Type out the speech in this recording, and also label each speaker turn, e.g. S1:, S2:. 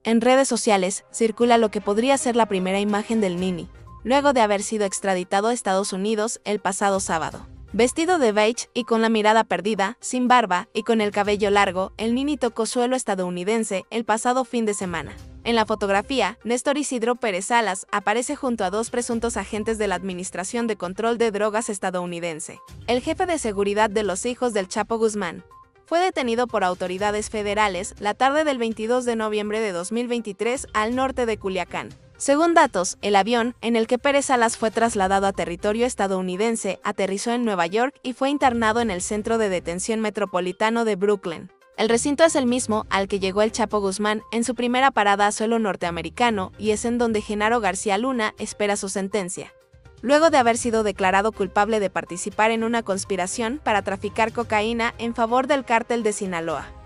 S1: En redes sociales circula lo que podría ser la primera imagen del Nini, luego de haber sido extraditado a Estados Unidos el pasado sábado. Vestido de beige y con la mirada perdida, sin barba y con el cabello largo, el Nini tocó suelo estadounidense el pasado fin de semana. En la fotografía, Néstor Isidro Pérez Salas aparece junto a dos presuntos agentes de la Administración de Control de Drogas estadounidense. El jefe de seguridad de los hijos del Chapo Guzmán fue detenido por autoridades federales la tarde del 22 de noviembre de 2023 al norte de Culiacán. Según datos, el avión en el que Pérez Salas fue trasladado a territorio estadounidense aterrizó en Nueva York y fue internado en el Centro de Detención Metropolitano de Brooklyn. El recinto es el mismo al que llegó el Chapo Guzmán en su primera parada a suelo norteamericano y es en donde Genaro García Luna espera su sentencia, luego de haber sido declarado culpable de participar en una conspiración para traficar cocaína en favor del cártel de Sinaloa.